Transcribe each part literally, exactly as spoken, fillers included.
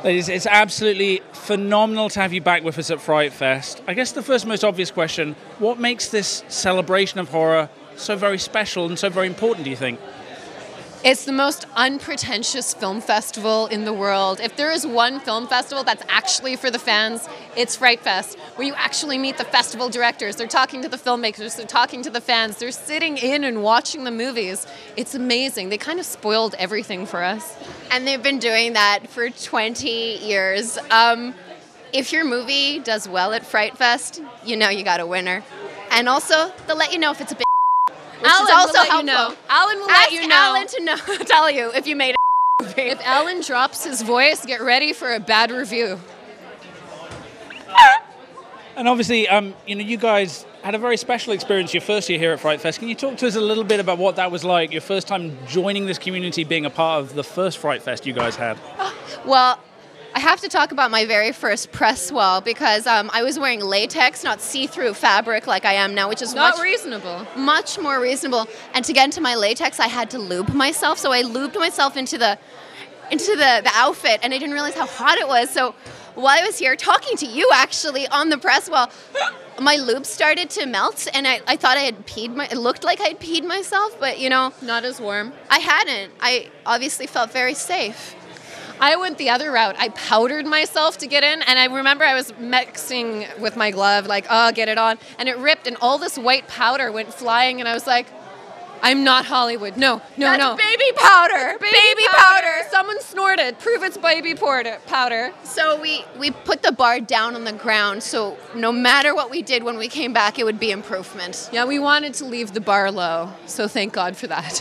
Ladies, it's absolutely phenomenal to have you back with us at FrightFest. I guess the first most obvious question, what makes this celebration of horror so very special and so very important, do you think? It's the most unpretentious film festival in the world. If there is one film festival that's actually for the fans, it's FrightFest, where you actually meet the festival directors. They're talking to the filmmakers, they're talking to the fans, they're sitting in and watching the movies. It's amazing. They kind of spoiled everything for us. And they've been doing that for twenty years. Um, if your movie does well at FrightFest, you know you got a winner. And also, they'll let you know if it's a bit. Which Alan is also will let helpful. You know. Alan will Ask let you know. Alan to know, tell you if you made a movie. If Alan drops his voice, get ready for a bad review. And obviously, um, you know, you guys had a very special experience your first year here at FrightFest. Can you talk to us a little bit about what that was like, your first time joining this community, being a part of the first FrightFest you guys had? Well, I have to talk about my very first press wall because um, I was wearing latex, not see-through fabric like I am now, which is not much, reasonable. Much more reasonable. And to get into my latex, I had to lube myself. So I lubed myself into the into the, the outfit, and I didn't realize how hot it was. So while I was here talking to you, actually, on the press wall, my lube started to melt, and I, I thought I had peed. My, it looked like I had peed myself, but, you know. Not as warm. I hadn't. I obviously felt very safe. I went the other route. I powdered myself to get in, and I remember I was mixing with my glove, like, oh, get it on, and it ripped, and all this white powder went flying, and I was like, I'm not Hollywood. No, no, That's no. baby powder. Baby, baby powder. powder. Someone snorted. Prove it's baby powder. So we, we put the bar down on the ground, so no matter what we did when we came back, it would be improvement. Yeah, we wanted to leave the bar low, so thank God for that.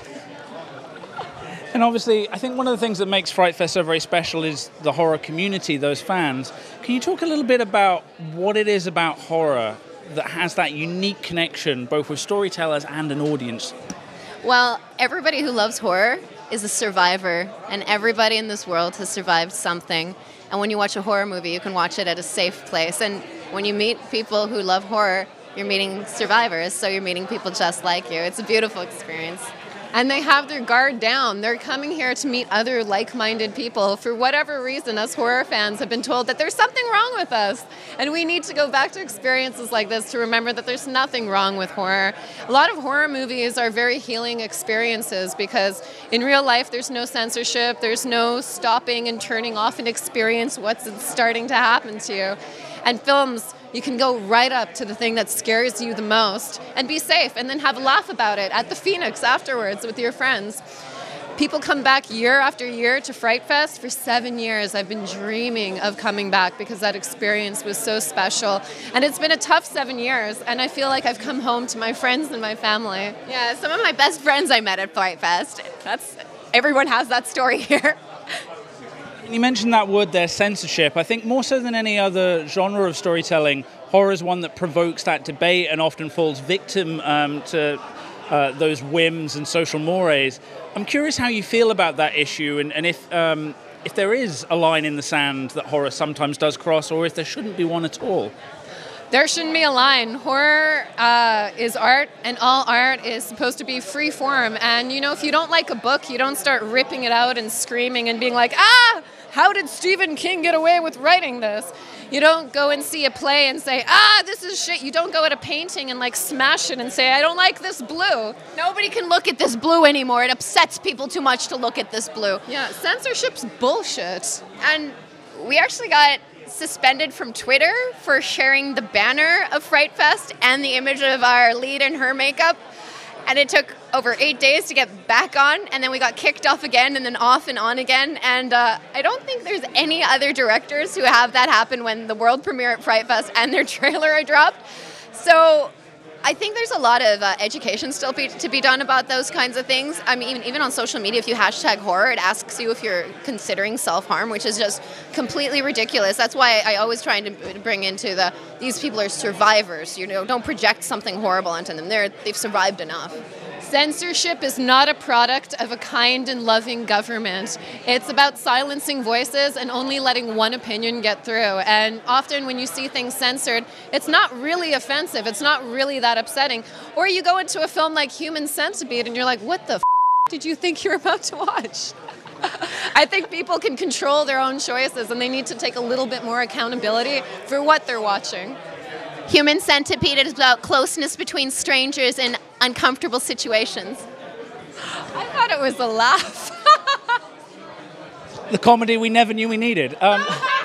And obviously, I think one of the things that makes FrightFest so very special is the horror community, those fans. Can you talk a little bit about what it is about horror that has that unique connection, both with storytellers and an audience? Well, everybody who loves horror is a survivor, and everybody in this world has survived something. And when you watch a horror movie, you can watch it at a safe place. And when you meet people who love horror, you're meeting survivors, so you're meeting people just like you. It's a beautiful experience. And they have their guard down. They're coming here to meet other like-minded people. For whatever reason, us horror fans have been told that there's something wrong with us. And we need to go back to experiences like this to remember that there's nothing wrong with horror. A lot of horror movies are very healing experiences because in real life, there's no censorship. There's no stopping and turning off and experience what's starting to happen to you. And films, you can go right up to the thing that scares you the most and be safe and then have a laugh about it at the Phoenix afterwards with your friends. People come back year after year to FrightFest. For seven years, I've been dreaming of coming back because that experience was so special. And it's been a tough seven years, and I feel like I've come home to my friends and my family. Yeah, some of my best friends I met at FrightFest. That's, everyone has that story here. You mentioned that word there, censorship. I think more so than any other genre of storytelling, horror is one that provokes that debate and often falls victim um, to uh, those whims and social mores. I'm curious how you feel about that issue and, and if, um, if there is a line in the sand that horror sometimes does cross, or if there shouldn't be one at all. There shouldn't be a line. Horror uh, is art, and all art is supposed to be free form. And, you know, if you don't like a book, you don't start ripping it out and screaming and being like, ah, how did Stephen King get away with writing this? You don't go and see a play and say, ah, this is shit. You don't go at a painting and, like, smash it and say, I don't like this blue. Nobody can look at this blue anymore. It upsets people too much to look at this blue. Yeah, censorship's bullshit. And we actually got suspended from Twitter for sharing the banner of FrightFest and the image of our lead in her makeup. And it took over eight days to get back on, and then we got kicked off again and then off and on again. And uh, I don't think there's any other directors who have that happen when the world premiere at FrightFest and their trailer are dropped. So I think there's a lot of uh, education still be, to be done about those kinds of things. I mean, even, even on social media, if you hashtag horror, it asks you if you're considering self-harm, which is just completely ridiculous. That's why I always try to bring into the, these people are survivors, you know, don't project something horrible onto them. They're, they've survived enough. Censorship is not a product of a kind and loving government. It's about silencing voices and only letting one opinion get through. And often when you see things censored, it's not really offensive. It's not really that upsetting. Or you go into a film like Human Centipede and you're like, what the f*** did you think you're about to watch? I think people can control their own choices, and they need to take a little bit more accountability for what they're watching. Human Centipede is about closeness between strangers in uncomfortable situations. I thought it was a laugh. The comedy we never knew we needed. Um,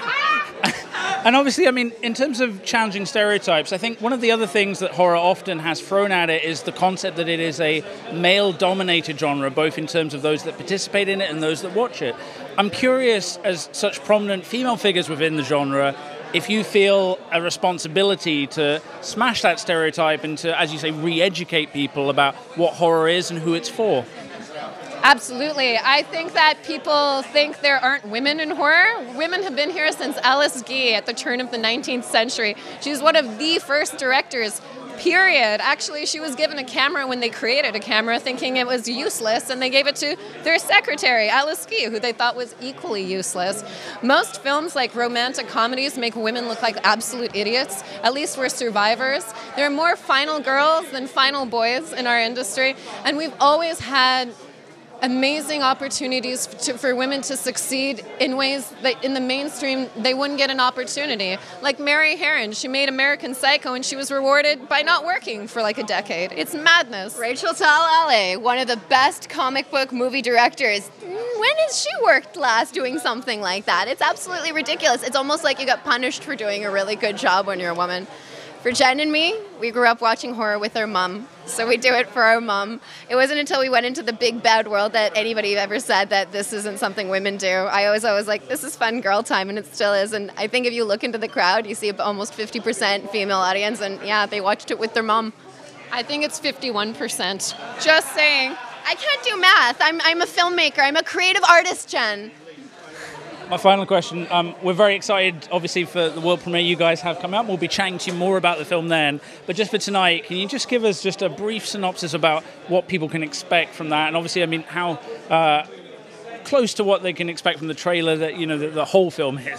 and obviously, I mean, in terms of challenging stereotypes, I think one of the other things that horror often has thrown at it is the concept that it is a male-dominated genre, both in terms of those that participate in it and those that watch it. I'm curious, as such prominent female figures within the genre, if you feel a responsibility to smash that stereotype and to, as you say, re-educate people about what horror is and who it's for. Absolutely. I think that people think there aren't women in horror. Women have been here since Alice Guy at the turn of the nineteenth century. She's one of the first directors, period. Actually, she was given a camera when they created a camera, thinking it was useless, and they gave it to their secretary, Alice Guy, who they thought was equally useless. Most films, like romantic comedies, make women look like absolute idiots. At least we're survivors. There are more final girls than final boys in our industry, and we've always had amazing opportunities to, for women to succeed in ways that in the mainstream they wouldn't get an opportunity. Like Mary Herron, she made American Psycho and she was rewarded by not working for like a decade. It's madness. Rachel Talalay, one of the best comic book movie directors. When has she worked last doing something like that? It's absolutely ridiculous. It's almost like you got punished for doing a really good job when you're a woman. For Jen and me, we grew up watching horror with our mom, so we do it for our mom. It wasn't until we went into the big bad world that anybody ever said that this isn't something women do. I always always like, this is fun girl time, and it still is. And I think if you look into the crowd, you see almost fifty percent female audience, and yeah, they watched it with their mom. I think it's fifty-one percent. Just saying. I can't do math. I'm, I'm a filmmaker. I'm a creative artist, Jen. My final question, um, we're very excited, obviously, for the world premiere you guys have come out. We'll be chatting to you more about the film then. But just for tonight, can you just give us just a brief synopsis about what people can expect from that? And obviously, I mean, how uh, close to what they can expect from the trailer that, you know, the, the whole film is?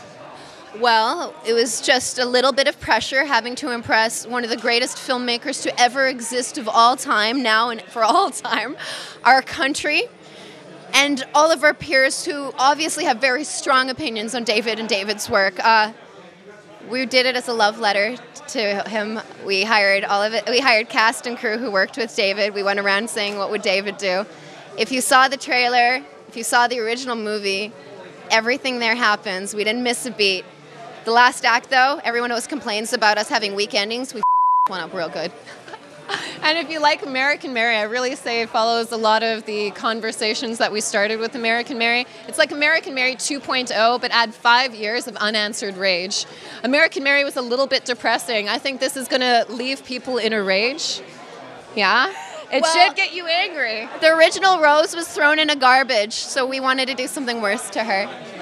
Well, it was just a little bit of pressure having to impress one of the greatest filmmakers to ever exist of all time, now and for all time, our country. And all of our peers who obviously have very strong opinions on David and David's work. Uh, we did it as a love letter to him. We hired all of it. We hired cast and crew who worked with David. We went around saying, what would David do? If you saw the trailer, if you saw the original movie, everything there happens. We didn't miss a beat. The last act, though, everyone always complains about us having weak endings. We one up real good. And if you like American Mary, I really say it follows a lot of the conversations that we started with American Mary. It's like American Mary two point oh, but add five years of unanswered rage. American Mary was a little bit depressing. I think this is going to leave people in a rage. Yeah? It Well, should get you angry. The original Rose was thrown in a garbage, so we wanted to do something worse to her.